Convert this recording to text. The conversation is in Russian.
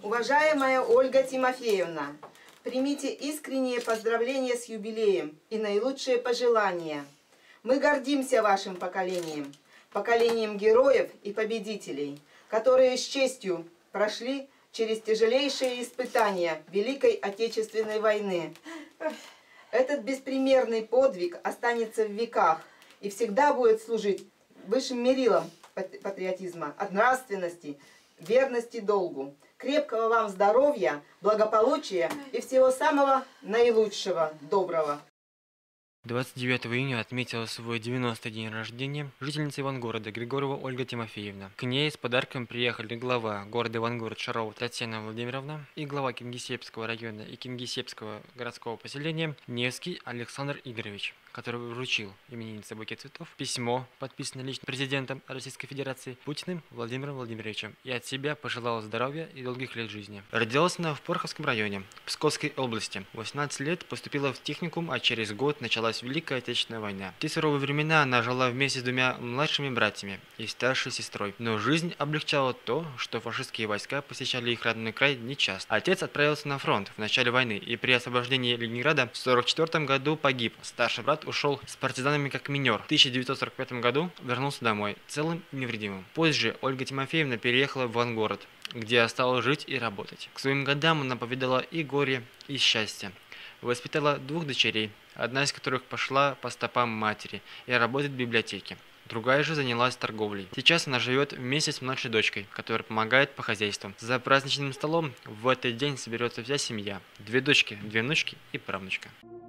Уважаемая Ольга Тимофеевна, примите искренние поздравления с юбилеем и наилучшие пожелания. Мы гордимся вашим поколением, поколением героев и победителей, которые с честью прошли через тяжелейшие испытания Великой Отечественной войны. Этот беспримерный подвиг останется в веках и всегда будет служить высшим мерилом патриотизма, от нравственности, верности долгу. Крепкого вам здоровья, благополучия и всего самого наилучшего, доброго. 29 июня отметила свой 90-й день рождения жительница Ивангорода Григорьева Ольга Тимофеевна. К ней с подарком приехали глава города Ивангород Шарова Татьяна Владимировна и глава Кингисеппского района и Кингисеппского городского поселения Невский Александр Игоревич, который вручил имениннице букет цветов, письмо, подписанное лично президентом Российской Федерации Путиным Владимиром Владимировичем, и от себя пожелала здоровья и долгих лет жизни. Родилась она в Порховском районе Псковской области. В 18 лет поступила в техникум, а через год началась Великая Отечественная война. В те суровые времена она жила вместе с двумя младшими братьями и старшей сестрой. Но жизнь облегчала то, что фашистские войска посещали их родной край нечасто. Отец отправился на фронт в начале войны и при освобождении Ленинграда в 1944 году погиб. Старший брат ушел с партизанами как минер. В 1945 году вернулся домой целым и невредимым. Позже Ольга Тимофеевна переехала в Ивангород, где осталась жить и работать. К своим годам она повидала и горе, и счастье. Воспитала двух дочерей, одна из которых пошла по стопам матери и работает в библиотеке. Другая же занялась торговлей. Сейчас она живет вместе с младшей дочкой, которая помогает по хозяйству. За праздничным столом в этот день соберется вся семья. 2 дочки, 2 внучки и правнучка.